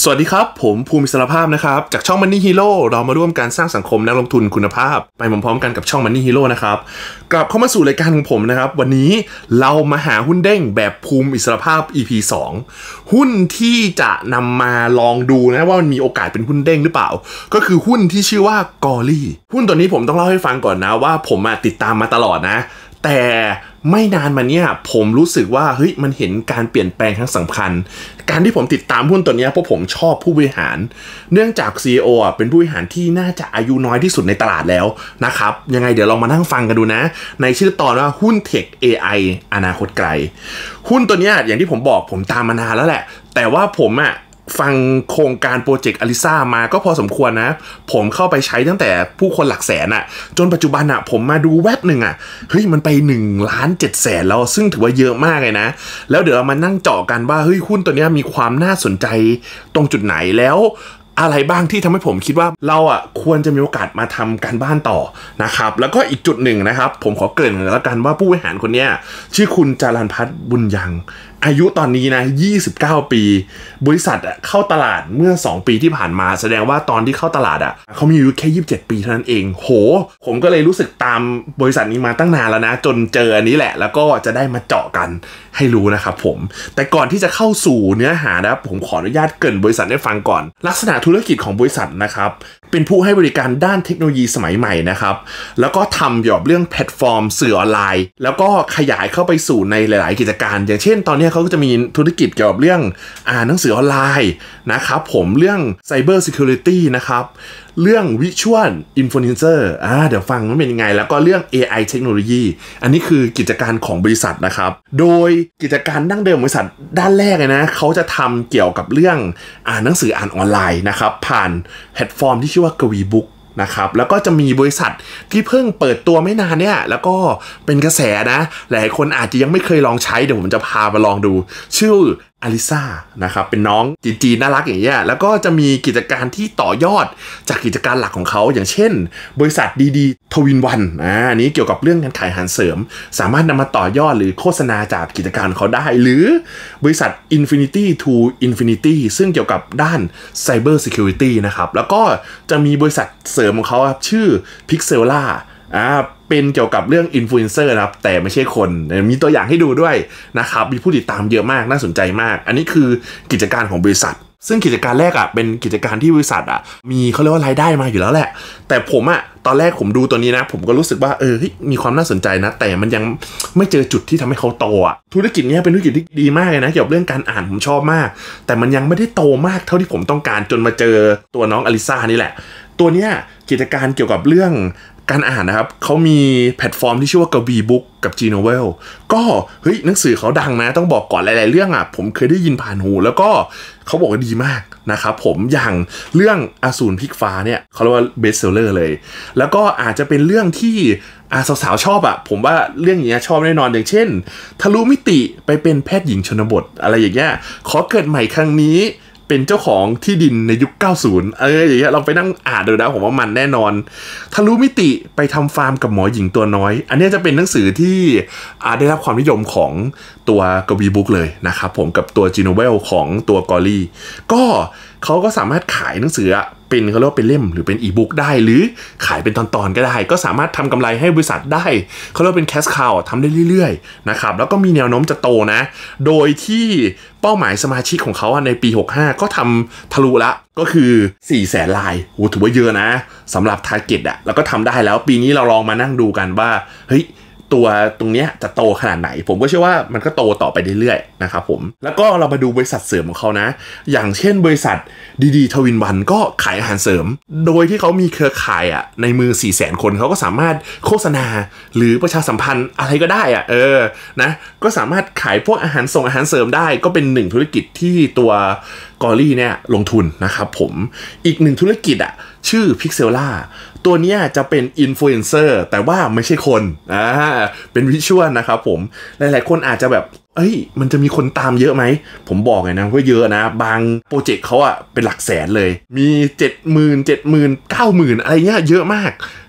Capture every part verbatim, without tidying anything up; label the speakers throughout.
Speaker 1: สวัสดีครับผมภูมิอิสรภาพนะครับจากช่อง Money Hero เรามาร่วมการสร้างสังคมนักลงทุนคุณภาพไปพร้อมๆกันกับช่อง Money Hero นะครับกลับเข้ามาสู่รายการของผมนะครับวันนี้เรามาหาหุ้นเด้งแบบภูมิอิสรภาพ อี พี สองหุ้นที่จะนำมาลองดูนะว่ามันมีโอกาสเป็นหุ้นเด้งหรือเปล่าก็คือหุ้นที่ชื่อว่ากอรี่หุ้นตัวนี้ผมต้องเล่าให้ฟังก่อนนะว่าผมติดตามมาตลอดนะแต่ไม่นานมาเนี้ยผมรู้สึกว่าเฮ้ยมันเห็นการเปลี่ยนแปลงครั้งสำคัญการที่ผมติดตามหุ้นตัวนี้เพราะผมชอบผู้บริหารเนื่องจาก ซี อี โอ อ่ะเป็นผู้บริหารที่น่าจะอายุน้อยที่สุดในตลาดแล้วนะครับยังไงเดี๋ยวลองมานั่งฟังกันดูนะในชื่อตอนว่าหุ้นเทค เอ ไอ อนาคตไกลหุ้นตัวนี้อย่างที่ผมบอกผมตามมานานแล้วแหละแต่ว่าผมอ่ะฟังโครงการโปรเจกต์อลิซ่ามาก็พอสมควรนะผมเข้าไปใช้ตั้งแต่ผู้คนหลักแสนอะจนปัจจุบันอะผมมาดูแวบหนึ่งอะเฮ้ยมันไปหนึ่งล้านเจ็ดแสนแล้วซึ่งถือว่าเยอะมากเลยนะแล้วเดี๋ยวเรามานั่งเจาะกันว่าเฮ้ยหุ้นตัวนี้มีความน่าสนใจตรงจุดไหนแล้วอะไรบ้างที่ทำให้ผมคิดว่าเราอ่ะควรจะมีโอกาสมาทำการบ้านต่อนะครับแล้วก็อีกจุดหนึ่งนะครับผมขอเกริ่นแล้วกันว่าผู้บริหารคนนี้ชื่อคุณจารันพัฒน์บุญยังอายุตอนนี้นะยี่สิบเก้าปีบริษัทเข้าตลาดเมื่อสองปีที่ผ่านมาแสดงว่าตอนที่เข้าตลาดอ่ะเขามีอายุแค่ยี่สิบเจ็ดปีเท่านั้นเองโหผมก็เลยรู้สึกตามบริษัทนี้มาตั้งนานแล้วนะจนเจออันนี้แหละแล้วก็จะได้มาเจาะกันให้รู้นะครับผมแต่ก่อนที่จะเข้าสู่เนื้อหานะผมขออนุญาตเกริ่นบริษัทให้ฟังก่อนลักษณะธุรกิจของบริษัทนะครับเป็นผู้ให้บริการด้านเทคโนโลยีสมัยใหม่นะครับแล้วก็ทำเกี่ยวกับเรื่องแพลตฟอร์มสื่อออนไลน์แล้วก็ขยายเข้าไปสู่ในหลายๆกิจการอย่างเช่นตอนนี้เขาก็จะมีธุรกิจเกี่ยวกับเรื่องอ่านหนังสือออนไลน์นะครับผมเรื่อง Cyber Security นะครับเรื่อง Visual Influencer อ่าเดี๋ยวฟังมันเป็นยังไงแล้วก็เรื่อง เอ ไอ เทคโนโลยีอันนี้คือกิจการของบริษัทนะครับโดยกิจการดั้งเดิมบริษัทด้านแรกเลยนะเขาจะทำเกี่ยวกับเรื่องอ่านหนังสืออ่านออนไลน์นะครับผ่านแพลตฟอร์มที่ชื่อว่ากวีบุ๊กนะครับแล้วก็จะมีบริษัทที่เพิ่งเปิดตัวไม่นานเนี่ยแล้วก็เป็นกระแสนะหลายคนอาจจะยังไม่เคยลองใช้เดี๋ยวผมจะพามาลองดูชื่ออลิซ่านะครับเป็นน้องจีนๆน่ารักอย่างเงี้ยแล้วก็จะมีกิจการที่ต่อยอดจากกิจการหลักของเขาอย่างเช่นบริษัทดีดีทวินวันอ่าอันนี้เกี่ยวกับเรื่องการขายอาหารเสริมสามารถนำมาต่อยอดหรือโฆษณาจากกิจการเขาได้หรือบริษัท Infinity to Infinity ซึ่งเกี่ยวกับด้าน Cyber Security นะครับแล้วก็จะมีบริษัทเสริมของเขาครับชื่อ Pixela อ่าเป็นเกี่ยวกับเรื่องอินฟลูเอนเซอร์นะครับแต่ไม่ใช่คนมีตัวอย่างให้ดูด้วยนะครับมีผู้ติดตามเยอะมากน่าสนใจมากอันนี้คือกิจการของบริษัทซึ่งกิจการแรกอ่ะเป็นกิจการที่บริษัทอ่ะมีเขาเรียกว่ารายได้มาอยู่แล้วแหละแต่ผมอ่ะตอนแรกผมดูตัวนี้นะผมก็รู้สึกว่าเออมีความน่าสนใจนะแต่มันยังไม่เจอจุดที่ทำให้เขาโตอ่ะธุรกิจนี้เป็นธุรกิจที่ดีมากเลยนะเกี่ยวกับเรื่องการอ่านผมชอบมากแต่มันยังไม่ได้โตมากเท่าที่ผมต้องการจนมาเจอตัวน้องอลิซ่านี่แหละตัวเนี้ยกิจการเกี่ยวกับเรื่องการอ่านนะครับเขามีแพลตฟอร์มที่ชื่อว่ากวีบุ๊กกับ G Novel ก็เฮ้ยหนังสือเขาดังนะต้องบอกก่อนหลายๆเรื่องอ่ะผมเคยได้ยินผ่านหูแล้วก็เขาบอกว่าดีมากนะครับผมอย่างเรื่องอสูรพลิกฟ้าเนี่ยเขาเรียกว่าเบสเซลเลอร์เลยแล้วก็อาจจะเป็นเรื่องที่อาสาวๆชอบอ่ะผมว่าเรื่องอย่างเงี้ยชอบแน่นอนอย่างเช่นทะลุมิติไปเป็นแพทย์หญิงชนบทอะไรอย่างเงี้ยขอเกิดใหม่ครั้งนี้เป็นเจ้าของที่ดินในยุคเก้าสิบเอออย่างเงี้ยเราไปนั่งอ่านดูนะผมว่ามันแน่นอนทะลุมิติไปทำฟาร์มกับหมอหญิงตัวน้อยอันนี้จะเป็นหนังสือที่ได้รับความนิยมของตัวกวีบุ๊กเลยนะครับผมกับตัวจีโนเวลของตัวกอรี่ก็เขาก็สามารถขายหนังสือเป็นเขาเรียกว่าเป็นเล่มหรือเป็นอีบุ๊กได้หรือขายเป็นตอนๆก็ได้ก็สามารถทำกำไรให้บริษัทได้เขาเรียกว่าเป็นแคชคาวทำได้เรื่อยๆนะครับแล้วก็มีแนวโน้มจะโตนะโดยที่เป้าหมายสมาชิกของเขาในปีหกสิบห้าก็ทำทะลุละก็คือสี่แสนรายโหถือว่าเยอะนะสำหรับทาร์เก็ตอะแล้วก็ทำได้แล้วปีนี้เราลองมานั่งดูกันว่าเฮ้ยตัวตรงเนี้ยจะโตขนาดไหนผมก็เชื่อว่ามันก็โตต่อไปเรื่อยๆนะครับผมแล้วก็เรามาดูบริษัทเสริมของเขานะอย่างเช่นบริษัทดีดีทวินวันก็ขายอาหารเสริมโดยที่เขามีเครือข่ายอ่ะในมือ สี่แสน คนเขาก็สามารถโฆษณาหรือประชาสัมพันธ์อะไรก็ได้อ่ะเออนะก็สามารถขายพวกอาหารส่งอาหารเสริมได้ก็เป็นหนึ่งธุรกิจที่ตัวกอรี่เนี่ยลงทุนนะครับผมอีกหนึ่งธุรกิจอ่ะชื่อ Pixela ตัวนี้จะเป็นอินฟลูเอนเซอร์แต่ว่าไม่ใช่คนอ่าเป็นวิชวลนะครับผมหลายๆคนอาจจะแบบเอ้ยมันจะมีคนตามเยอะไหมผมบอกเลยนะว่าเยอะนะบางโปรเจกต์เขาอะเป็นหลักแสนเลยมี เจ็ดหมื่น เจ็ดหมื่น เก้าหมื่น อะไรเงี้ยเยอะมาก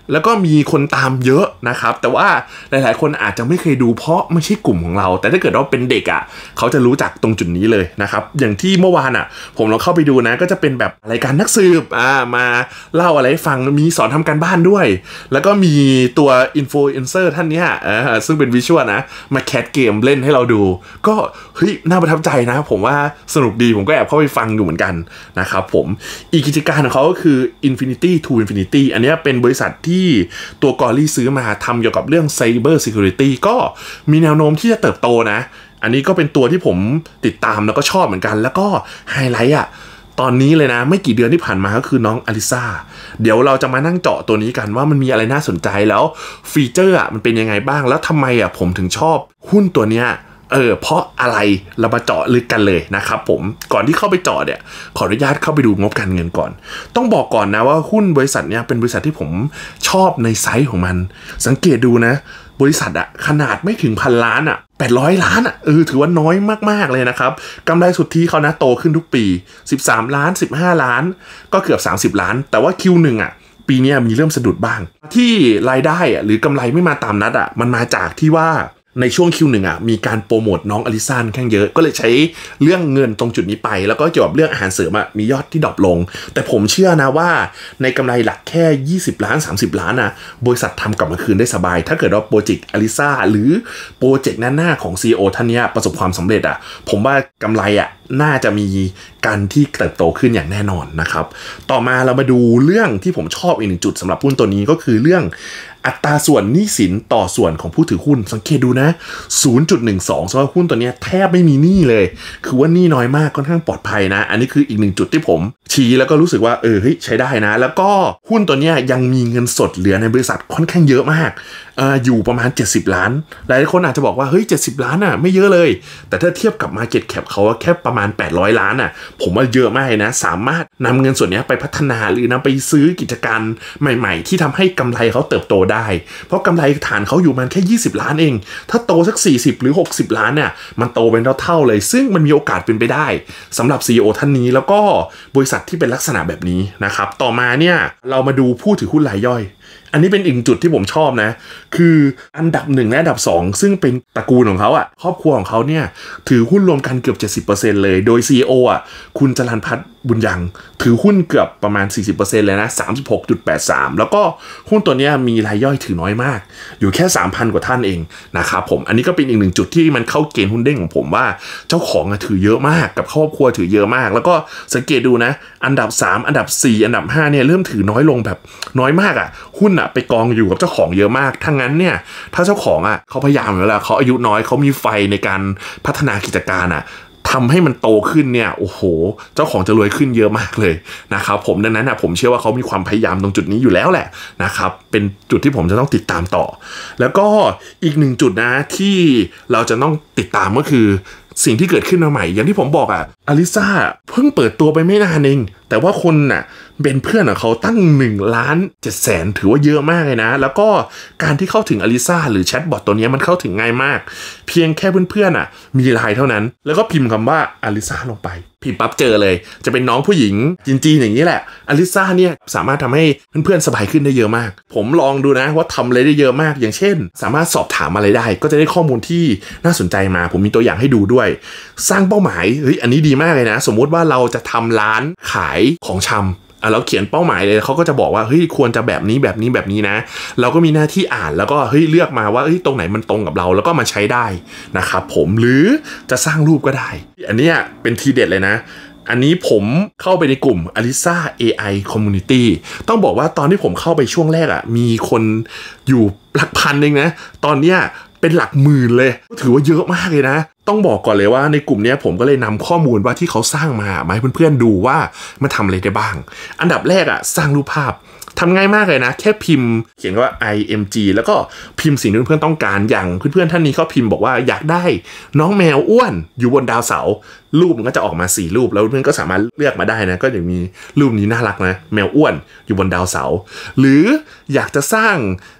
Speaker 1: แล้วก็มีคนตามเยอะนะครับแต่ว่าหลายๆคนอาจจะไม่เคยดูเพราะไม่ใช่กลุ่มของเราแต่ถ้าเกิดว่าเป็นเด็กอ่ะเขาจะรู้จักตรงจุดนี้เลยนะครับอย่างที่เมื่อวานอ่ะผมลองเข้าไปดูนะก็จะเป็นแบบรายการนักสืบอ่ามาเล่าอะไรให้ฟังมีสอนทำการบ้านด้วยแล้วก็มีตัวอินฟลูเอนเซอร์ท่านเนี้ยอ่าซึ่งเป็นวิชวลนะมาแคสเกมเล่นให้เราดูก็เฮ้ยน่าประทับใจนะผมว่าสนุกดีผมก็แอบเข้าไปฟังอยู่เหมือนกันนะครับผมอีกกิจการของเขาก็คือ Infinity to Infinity อันนี้เป็นบริษัทที่ตัวกอรี่ซื้อมาทำเกี่ยวกับเรื่อง Cyber Security ก็มีแนวโน้มที่จะเติบโตนะอันนี้ก็เป็นตัวที่ผมติดตามแล้วก็ชอบเหมือนกันแล้วก็ไฮไลท์อ่ะตอนนี้เลยนะไม่กี่เดือนที่ผ่านมาก็คือน้องอลิซาเดี๋ยวเราจะมานั่งเจาะตัวนี้กันว่ามันมีอะไรน่าสนใจแล้วฟีเจอร์อ่ะมันเป็นยังไงบ้างแล้วทำไมอ่ะผมถึงชอบหุ้นตัวเนี้ยเออเพราะอะไรเรามาเจาะลึกกันเลยนะครับผมก่อนที่เข้าไปเจาะเนี่ยขออนุญาตเข้าไปดูงบการเงินก่อนต้องบอกก่อนนะว่าหุ้นบริษัทเนี้ยเป็นบริษัทที่ผมชอบในไซส์ของมันสังเกตดูนะบริษัทอะขนาดไม่ถึงพันล้านอะแปดร้อยล้านอะเออถือว่าน้อยมากๆเลยนะครับกำไรสุทธิเขานะโตขึ้นทุกปีสิบสามล้านสิบห้าล้านก็เกือบสามสิบล้านแต่ว่า คิว หนึ่ง อะปีนี้มีเริ่มสะดุดบ้างที่รายได้อะหรือกำไรไม่มาตามนัดอะมันมาจากที่ว่าในช่วง คิว หนึ่ง อ่ะมีการโปรโมทน้องอลิซาค่อนข้างเยอะก็เลยใช้เรื่องเงินตรงจุดนี้ไปแล้วก็เกี่ยวกับเรื่องอาหารเสริมอ่ะมียอดที่ดรอปลงแต่ผมเชื่อนะว่าในกำไรหลักแค่ยี่สิบล้านสามสิบล้านอ่ะบริษัททำกลับมาคืนได้สบายถ้าเกิดว่าโปรเจกต์อลิซาหรือโปรเจกต์หน้าๆของ ซี อี โอ ท่านนี้ประสบความสำเร็จอ่ะผมว่ากำไรอ่ะน่าจะมีการที่เติบโตขึ้นอย่างแน่นอนนะครับต่อมาเรามาดูเรื่องที่ผมชอบอีกหนึ่งจุดสำหรับหุ้นตัวนี้ก็คือเรื่องอัตราส่วนหนี้สินต่อส่วนของผู้ถือหุ้นสังเกตดูนะ ศูนย์จุดหนึ่งสอง สำหรับหุ้นตัวนี้แทบไม่มีหนี้เลยคือว่าหนี้น้อยมากค่อนข้างปลอดภัยนะอันนี้คืออีกหนึ่งจุดที่ผมชี้แล้วก็รู้สึกว่าเออเฮ้ยใช้ได้นะแล้วก็หุ้นตัวนี้ยังมีเงินสดเหลือในบริษัทค่อนข้างเยอะมากเอ่ออยู่ประมาณเจ็ดสิบล้านหลายคนอาจจะบอกว่าเฮ้ยเจ็ดสิบล้านอ่ะไม่เยอะเลยแต่ถ้าเทียบกับ Market Cap เขาแค่ประมาณแปดร้อยล้านอ่ะผมว่าเยอะมากนะสามารถนำเงินส่วนนี้ไปพัฒนาหรือนำไปซื้อกิจการใหม่ๆที่ทำให้กำไรเขาเติบโตได้เพราะกำไรฐานเขาอยู่มันแค่ยี่สิบล้านเองถ้าโตสักสี่สิบหรือหกสิบล้านเนี่ยมันโตเป็นเท่าๆเลยซึ่งมันมีโอกาสเป็นไปได้สำหรับ ซี อี โอ ท่านนี้แล้วก็บริษัทที่เป็นลักษณะแบบนี้นะครับต่อมาเนี่ยเรามาดูผู้ถือหุ้นรายย่อยอันนี้เป็นอีกจุดที่ผมชอบนะคืออันดับหนึ่งและอันดับสองซึ่งเป็นตระกูลของเขาอ่ะครอบครัวของเขาเนี่ยถือหุ้นรวมกันเกือบ เจ็ดสิบเปอร์เซ็นต์ เลยโดย ซี อี โอ อ่ะคุณจรัญพัฒน์บุญยังถือหุ้นเกือบประมาณ สี่สิบเปอร์เซ็นต์ เลยนะ สามสิบหกจุดแปดสาม แล้วก็หุ้นตัวนี้มีรายย่อยถือน้อยมากอยู่แค่ สามพัน กว่าท่านเองนะครับผมอันนี้ก็เป็นอีกหนึ่งจุดที่มันเข้าเกณฑ์หุ้นเด้งของผมว่าเจ้าของถือเยอะมากกับครอบครัวถือเยอะมากแล้วก็สังเกตดูนะอันดับสามอันดับสี่อันดับห้าเนี่ยเริ่มถือน้อยลงแบบน้อยมากอ่ะหุ้นอ่ะไปกองอยู่กับเจ้าของเยอะมากทั้งนั้นเนี่ยถ้าเจ้าของอ่ะเขาพยายามอยู่แล้วเขาอายุน้อยเขามีไฟในการพัฒนากิจการอ่ะทำให้มันโตขึ้นเนี่ยโอ้โหเจ้าของจะรวยขึ้นเยอะมากเลยนะครับผมดังนั้นนะผมเชื่อว่าเขามีความพยายามตรงจุดนี้อยู่แล้วแหละนะครับเป็นจุดที่ผมจะต้องติดตามต่อแล้วก็อีกหนึ่งจุดนะที่เราจะต้องติดตามก็คือสิ่งที่เกิดขึ้นมาใหม่อย่างที่ผมบอกอ่ะอลิซาเพิ่งเปิดตัวไปไม่นานเองแต่ว่าคนน่ะเป็นเพื่อนของเขาตั้งหนึ่งล้านเจ็ดแสนถือว่าเยอะมากเลยนะแล้วก็การที่เข้าถึงอลิซาหรือแชทบอทตัวนี้มันเข้าถึงง่ายมากเพียงแค่เพื่อนๆอ่ะมีไลน์เท่านั้นแล้วก็พิมพ์คำว่าอลิซาลงไปพิมพ์ปั๊บเจอเลยจะเป็นน้องผู้หญิงจีนๆอย่างนี้แหละอลิซาเนี่ยสามารถทำให้เพื่อนๆสบายขึ้นได้เยอะมากผมลองดูนะว่าทำอะไรได้เยอะมากอย่างเช่นสามารถสอบถามอะไรได้ก็จะได้ข้อมูลที่น่าสนใจมาผมมีตัวอย่างให้ดูด้วยสร้างเป้าหมายเฮ้ยอันนี้ดีมากเลยนะสมมุติว่าเราจะทำร้านขายของชำอ่ะเราเขียนเป้าหมายเลยเขาก็จะบอกว่าเฮ้ยควรจะแบบนี้แบบนี้แบบนี้นะเราก็มีหน้าที่อ่านแล้วก็เฮ้ยเลือกมาว่าเฮ้ยตรงไหนมันตรงกับเราแล้วก็มาใช้ได้นะครับผมหรือจะสร้างรูปก็ได้อันนี้เป็นทีเด็ดเลยนะอันนี้ผมเข้าไปในกลุ่ม Alisa เอ ไอ Community ต้องบอกว่าตอนที่ผมเข้าไปช่วงแรกอ่ะมีคนอยู่หลักพันเองนะตอนเนี้ยเป็นหลักหมื่นเลยถือว่าเยอะมากเลยนะต้องบอกก่อนเลยว่าในกลุ่มนี้ผมก็เลยนำข้อมูลว่าที่เขาสร้างมามาให้เพื่อนๆดูว่ามันทำอะไรได้บ้างอันดับแรกอ่ะสร้างรูปภาพทำง่ายมากเลยนะแค่พิมพ์เขียนว่า ไอ เอ็ม จี แล้วก็พิมพ์สิ่งที่เพื่อนๆต้องการอย่างเพื่อนๆท่านนี้เขาพิมพ์บอกว่าอยากได้น้องแมวอ้วนอยู่บนดาวเสาร์รูปมันก็จะออกมาสี่รูปแล้วเพื่อนก็สามารถเลือกมาได้นะก็อย่างมีรูปนี้น่ารักนะแมวอ้วนอยู่บนดาวเสาร์หรืออยากจะสร้าง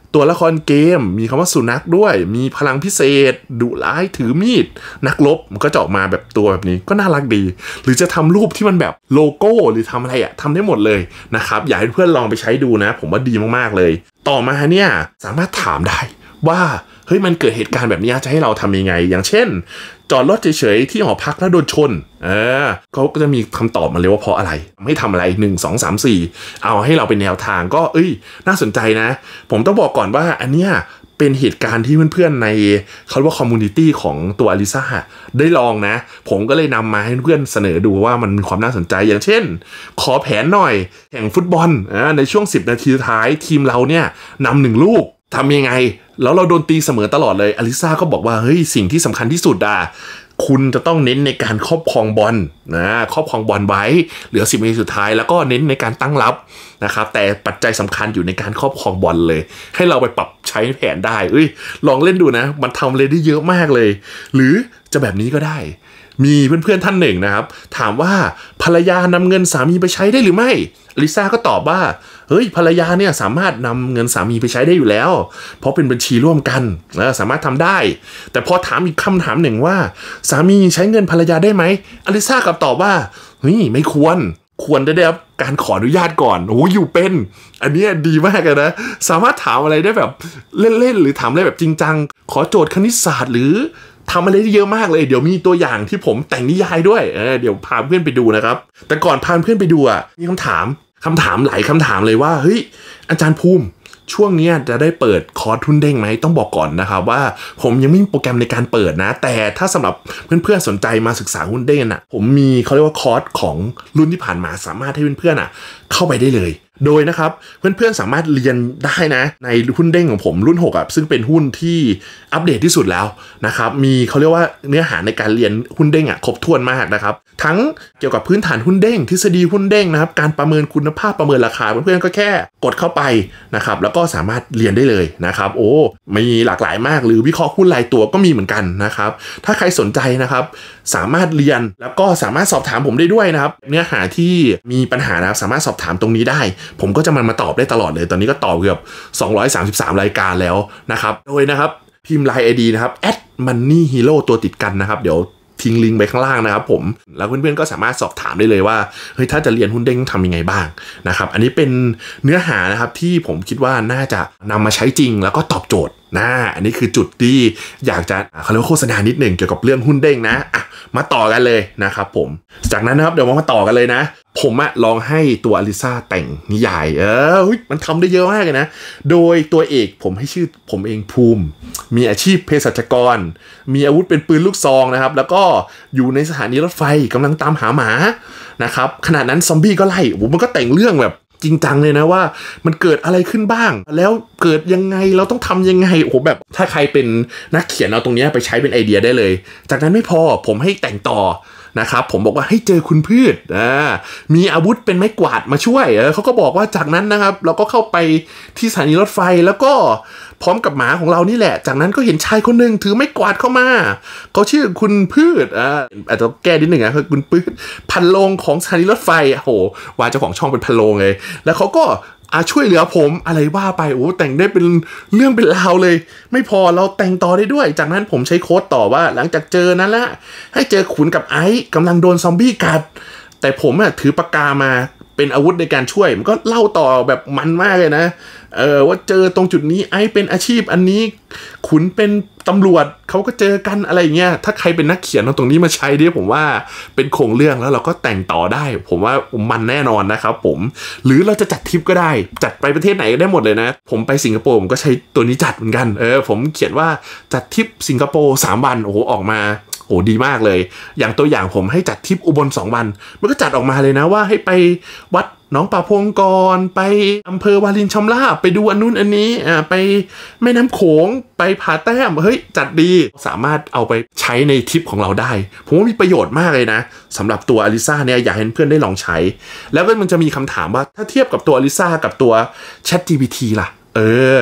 Speaker 1: ตัวละครเกมมีคำว่าสุนัขด้วยมีพลังพิเศษดุร้ายถือมีดนักรบมันก็จะออกมาแบบตัวแบบนี้ก็น่ารักดีหรือจะทำรูปที่มันแบบโลโก้หรือทำอะไรอะทำได้หมดเลยนะครับอยากให้เพื่อนลองไปใช้ดูนะผมว่าดีมากๆเลยต่อมาเนี่ยสามารถถามได้ว่าเฮ้ยมันเกิดเหตุการณ์แบบนี้จะให้เราทำยังไงอย่างเช่นจอดรถเฉยๆที่หอพักแล้วโดนชนเออเขาก็จะมีคำตอบมาเลยว่าเพราะอะไรไม่ทำอะไรหนึ่ง สอง สาม สี่เอาให้เราเป็นแนวทางก็เอ้ยน่าสนใจนะผมต้องบอกก่อนว่าอันเนี้ยเป็นเหตุการณ์ที่เพื่อนๆในเขาเรียกว่าคอมมูนิตี้ของตัวอลิซ่าได้ลองนะผมก็เลยนำมาให้เพื่อนเสนอดูว่ามันมีความน่าสนใจอย่างเช่นขอแผนหน่อยแข่งฟุตบอลในช่วงสิบนาทีท้ายทีมเราเนี่ยนำหนึ่งลูกทำยังไงแล้วเราโดนตีเสมอตลอดเลยอลิซ่าก็บอกว่าเฮ้ยสิ่งที่สำคัญที่สุดอ่ะคุณจะต้องเน้นในการครอบครองบอลนะครอบครองบอลไว้เหลือสิบนาทีสุดท้ายแล้วก็เน้นในการตั้งรับนะครับแต่ปัจจัยสำคัญอยู่ในการครอบครองบอลเลยให้เราไปปรับใช้แผนได้เอ้ยลองเล่นดูนะมันทำเลยได้เยอะมากเลยหรือจะแบบนี้ก็ได้มีเพื่อนๆท่านหนึ่งนะครับถามว่าภรรยานำเงินสามีไปใช้ได้หรือไม่อลิซ่าก็ตอบว่าเฮ้ยภรรยาเนี่ยสามารถนำเงินสามีไปใช้ได้อยู่แล้วเพราะเป็นบัญชีร่วมกันนะสามารถทำได้แต่พอถามอีกคำถามหนึ่งว่าสามีใช้เงินภรรยาได้ไหมอลิซ่ากลับตอบว่าเฮ้ยไม่ควรควรจะได้รับการขออนุญาตก่อนโอ้อยู่เป็นอันนี้ดีมากเลยนะสามารถถามอะไรได้แบบเล่นๆหรือถามอะไรแบบจริงจังขอโจทย์คณิตศาสตร์หรือทำอะไรได้เยอะมากเลยเดี๋ยวมีตัวอย่างที่ผมแต่งนิยายด้วยเออเดี๋ยวพาเพื่อนไปดูนะครับแต่ก่อนพาเพื่อนไปดูอ่ะมีคำถามคำถามหลายคำถามเลยว่าเฮ้ยอาจารย์ภูมิช่วงนี้จะได้เปิดคอร์สทุนเด้งไหมต้องบอกก่อนนะครับว่าผมยังไม่มีโปรแกรมในการเปิดนะแต่ถ้าสำหรับเพื่อนๆสนใจมาศึกษาหุ้นเด้งอ่ะผมมีเขาเรียกว่าคอร์สของรุ่นที่ผ่านมาสามารถให้เพื่อนๆอ่ะเข้าไปได้เลยโดยนะครับเพื่อนๆสามารถเรียนได้นะในหุ้นเด้งของผมรุ่นหกอ่ะซึ่งเป็นหุ้นที่อัปเดตที่สุดแล้วนะครับมีเขาเรียกว่าเนื้อหาในการเรียนหุ้นเด้งอ่ะครบถ้วนมากนะครับทั้งเกี่ยวกับพื้นฐานหุ้นเด้งทฤษฎีหุ้นเด้งนะครับการประเมินคุณภาพประเมินราคาเพื่อนๆก็แค่กดเข้าไปนะครับแล้วก็สามารถเรียนได้เลยนะครับโอ้มีหลากหลายมากหรือวิเคราะห์หุ้นรายตัวก็มีเหมือนกันนะครับถ้าใครสนใจนะครับสามารถเรียนแล้วก็สามารถสอบถามผมได้ด้วยนะครับเนื้อหาที่มีปัญหานะครับสามารถสอบถามตรงนี้ได้ผมก็จะมันมาตอบได้ตลอดเลยตอนนี้ก็ตอบเกือบสองร้อยสามสิบสามรายการแล้วนะครับโดยนะครับพิมพ์ ไลน์ ไอ ดี นะครับ แอท มันนี่ฮีโร่ ตัวติดกันนะครับเดี๋ยวทิ้งลิงก์ไปข้างล่างนะครับผมแล้วเพื่อนๆก็สามารถสอบถามได้เลยว่าเฮ้ยถ้าจะเรียนหุ้นเด้งทำยังไงบ้างนะครับอันนี้เป็นเนื้อหานะครับที่ผมคิดว่าน่าจะนำมาใช้จริงแล้วก็ตอบโจทย์นะอันนี้คือจุดที่อยากจะเขาเรียกว่าโฆษณานิดหนึ่งเกี่ยวกับเรื่องหุ้นเด้งนะอ่ะมาต่อกันเลยนะครับผมจากนั้นนะครับเดี๋ยวมาต่อกันเลยนะผมอะลองให้ตัวอลิซ่าแต่งนิยายเออมันทำได้เยอะมากเลยนะโดยตัวเอกผมให้ชื่อผมเองภูมิมีอาชีพเภสัชกรมีอาวุธเป็นปืนลูกซองนะครับแล้วก็อยู่ในสถานีรถไฟกำลังตามหาหมานะครับขณะนั้นซอมบี้ก็ไล่โอ้มันก็แต่งเรื่องแบบจริงจังเลยนะว่ามันเกิดอะไรขึ้นบ้างแล้วเกิดยังไงเราต้องทำยังไงโอ้โหแบบถ้าใครเป็นนักเขียนเอาตรงนี้ไปใช้เป็นไอเดียได้เลยจากนั้นไม่พอผมให้แต่งต่อนะครับผมบอกว่าให้เจอคุณพืชอ่ามีอาวุธเป็นไม้กวาดมาช่วยเออเขาก็บอกว่าจากนั้นนะครับเราก็เข้าไปที่สถานีรถไฟแล้วก็พร้อมกับหมาของเรานี่แหละจากนั้นก็เห็นชายคนหนึ่งถือไม้กวาดเข้ามาเขาชื่อคุณพืชอ่าอาจจะแก้นิดหนึ่งนะคือคุณพืชพันโลงของสถานีรถไฟโอ้โหว่าเจ้าของช่องเป็นพันโลงเลยแล้วเขาก็อาช่วยเหลือผมอะไรว่าไปโอ้แต่งได้เป็นเรื่องเป็นราวเลยไม่พอเราแต่งต่อได้ด้วยจากนั้นผมใช้โค้ดต่อว่าหลังจากเจอนั้นละให้เจอขุนกับไอซ์กำลังโดนซอมบี้กัดแต่ผมอะถือปากกามาเป็นอาวุธในการช่วยมันก็เล่าต่อแบบมันมากเลยนะเออว่าเจอตรงจุดนี้ไอซ์เป็นอาชีพอันนี้ขุนเป็นตำรวจเขาก็เจอกันอะไรเงี้ยถ้าใครเป็นนักเขียนเอาตรงนี้มาใช้ดิผมว่าเป็นโครงเรื่องแล้วเราก็แต่งต่อได้ผมว่ามันแน่นอนนะครับผมหรือเราจะจัดทริปก็ได้จัดไปประเทศไหนก็ได้หมดเลยนะผมไปสิงคโปร์ผมก็ใช้ตัวนี้จัดเหมือนกันเออผมเขียนว่าจัดทริปสิงคโปร์สามวันโอ้โหออกมาโอ้ดีมากเลยอย่างตัวอย่างผมให้จัดทริปอุบลสองวันมันก็จัดออกมาเลยนะว่าให้ไปวัดหนองป่าพงกรไปอำเภอวารินชำราบไปดูอันนู้นอันนี้อ่าไปแม่น้ำโขงไปผาแต้มเฮ้ยจัดดีสามารถเอาไปใช้ในทริปของเราได้ผมว่ามีประโยชน์มากเลยนะสำหรับตัวอลิซ่าเนี่ยอยากให้เพื่อนได้ลองใช้แล้วก็มันจะมีคำถามว่าถ้าเทียบกับตัวอลิซ่ากับตัว แชท จี พี ที ล่ะเออ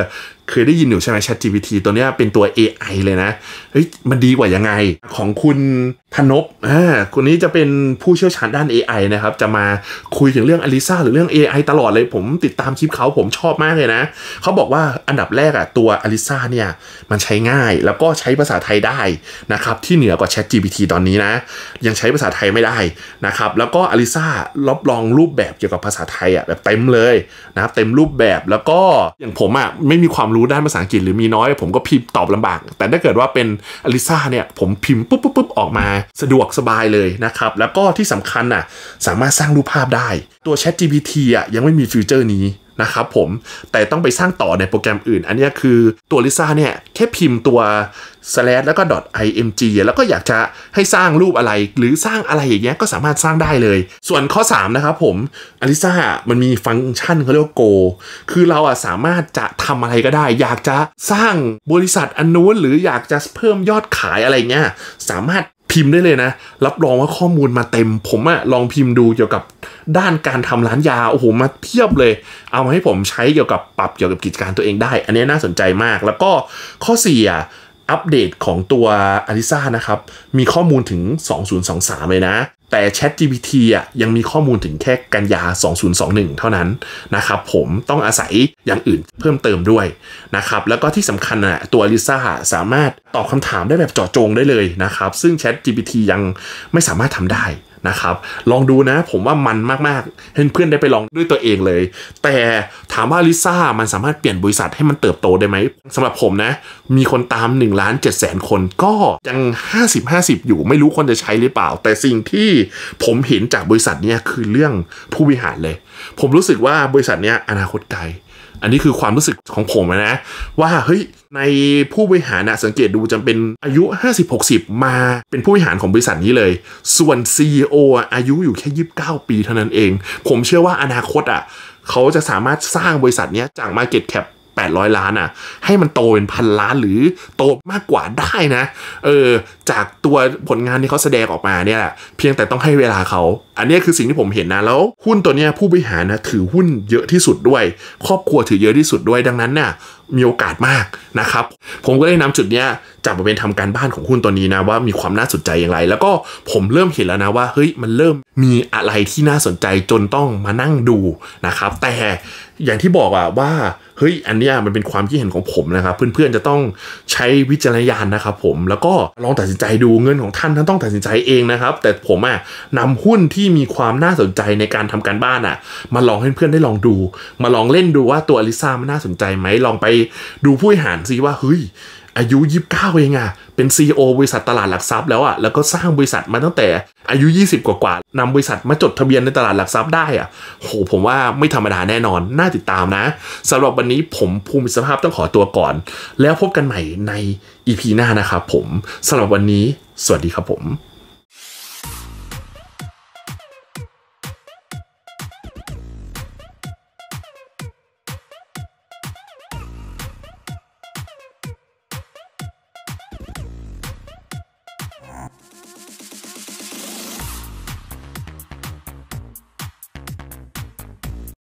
Speaker 1: เคยได้ยินอยู่ใช่ไหม ChatGPT ตัวเนี้ยเป็นตัว เอ ไอ เลยนะเฮ้ยมันดีกว่ายังไงของคุณพนพอ่าคนนี้จะเป็นผู้เชี่ยวชาญด้าน เอ ไอ นะครับจะมาคุยถึงเรื่องอลิซ่าหรือเรื่อง เอ ไอ ตลอดเลยผมติดตามคลิปเขาผมชอบมากเลยนะเขาบอกว่าอันดับแรกอ่ะตัวอลิซ่าเนี่ยมันใช้ง่ายแล้วก็ใช้ภาษาไทยได้นะครับที่เหนือกว่า ChatGPT ตอนนี้นะยังใช้ภาษาไทยไม่ได้นะครับแล้วก็อลิซ่ารับรองรูปแบบเกี่ยวกับภาษาไทยอ่ะแบบเต็มเลยนะครับเต็มรูปแบบแล้วก็อย่างผมอ่ะไม่มีความรู้ด้านภาษาอังกฤษหรือมีน้อยผมก็พิมพ์ตอบลำบากแต่ถ้าเกิดว่าเป็นอลิซ่าเนี่ยผมพิมพ์ปุ๊บปุ๊บปุ๊บออกมาสะดวกสบายเลยนะครับแล้วก็ที่สำคัญอ่ะสามารถสร้างรูปภาพได้ตัว ChatGPT อ่ะยังไม่มีฟีเจอร์นี้นะครับผมแต่ต้องไปสร้างต่อในโปรแกรมอื่นอันนี้คือตัวลิซ่าเนี่ยแค่พิมพ์ตัว slash แล้วก็ .img แล้วก็อยากจะให้สร้างรูปอะไรหรือสร้างอะไรอย่างเงี้ยก็สามารถสร้างได้เลยส่วนข้อสามนะครับผมอลิซ่ามันมีฟังก์ชันเขาเรียกว่า Go คือเราอ่ะสามารถจะทำอะไรก็ได้อยากจะสร้างบริษัทอันนู้นหรืออยากจะเพิ่มยอดขายอะไรเงี้ยสามารถพิมพ์ได้เลยนะรับรองว่าข้อมูลมาเต็มผมอะลองพิมพ์ดูเกี่ยวกับด้านการทำร้านยาโอ้โหมาเพียบเลยเอามาให้ผมใช้เกี่ยวกับปรับเกี่ยวกับกิจการตัวเองได้อันนี้น่าสนใจมากแล้วก็ข้อสี่อะอัปเดตของตัวอลิซ่านะครับมีข้อมูลถึงสองพันยี่สิบสามเลยนะแต่ ChatGPT อ่ะยังมีข้อมูลถึงแค่กันยาสองพันยี่สิบเอ็ดเท่านั้นนะครับผมต้องอาศัยอย่างอื่นเพิ่มเติมด้วยนะครับแล้วก็ที่สำคัญอ่ะตัว Lisa สามารถตอบคำถามได้แบบเจาะจงได้เลยนะครับซึ่ง ChatGPT ยังไม่สามารถทำได้นะครับลองดูนะผมว่ามันมากๆให้เพื่อนได้ไปลองด้วยตัวเองเลยแต่ถามว่า Lisa มันสามารถเปลี่ยนบริษัทให้มันเติบโตได้ไหมสำหรับผมนะมีคนตามหนึ่งล้านเจ็ดแสนคนก็ยังห้าสิบ ห้าสิบอยู่ไม่รู้คนจะใช้หรือเปล่าแต่สิ่งที่ผมเห็นจากบริษัทนี้คือเรื่องผู้บริหารเลยผมรู้สึกว่าบริษัทนี้อนาคตไกลอันนี้คือความรู้สึกของผมนะว่าเฮ้ยในผู้บริหารนะสังเกตดูจะเป็นอายุ ห้าสิบ หกสิบ มาเป็นผู้บริหารของบริษัทนี้เลยส่วน ซี อี โอ อายุอยู่แค่ยี่สิบเก้าปีเท่านั้นเองผมเชื่อว่าอนาคตอ่ะเขาจะสามารถสร้างบริษัทนี้จาก Market Capแปดร้อยล้านอ่ะให้มันโตเป็นพันล้านหรือโตมากกว่าได้นะเออจากตัวผลงานที่เขาแสดงออกมาเนี่ยแหละเพียงแต่ต้องให้เวลาเขาอันนี้คือสิ่งที่ผมเห็นนะแล้วหุ้นตัวเนี้ยผู้บริหารนะถือหุ้นเยอะที่สุดด้วยครอบครัวถือเยอะที่สุดด้วยดังนั้นเนี่ยมีโอกาสมากนะครับผมก็ได้นำจุดเนี้ยจับมาเป็นทำการบ้านของหุ้นตัวนี้นะว่ามีความน่าสนใจอย่างไรแล้วก็ผมเริ่มเห็นแล้วนะว่าเฮ้ยมันเริ่มมีอะไรที่น่าสนใจจนต้องมานั่งดูนะครับแต่อย่างที่บอกอะว่าเฮ้ยอันเนี้ยมันเป็นความคิดเห็นของผมนะครับเพื่อนๆจะต้องใช้วิจารณญาณนะครับผมแล้วก็ลองตัดสินใจดูเงินของท่านท่านต้องตัดสินใจเองนะครับแต่ผมอะนำหุ้นที่มีความน่าสนใจในการทำการบ้านอะมาลองให้เพื่อนได้ลองดูมาลองเล่นดูว่าตัวอลิซ่ามันน่าสนใจไหมลองไปดูผู้บริหารซิว่าเฮ้ยอายุยี่สิบเก้าเองอะเป็น ซี อี โอ บริษัทตลาดหลักทรัพย์แล้วอะแล้วก็สร้างบริษัทมาตั้งแต่อายุยี่สิบกว่าๆนำบริษัทมาจดทะเบียนในตลาดหลักทรัพย์ได้อะโหผมว่าไม่ธรรมดาแน่นอนน่าติดตามนะสำหรับวันนี้ผมภูมิสภาพต้องขอตัวก่อนแล้วพบกันใหม่ใน อี พี หน้านะครับผมสำหรับวันนี้สวัสดีครับผม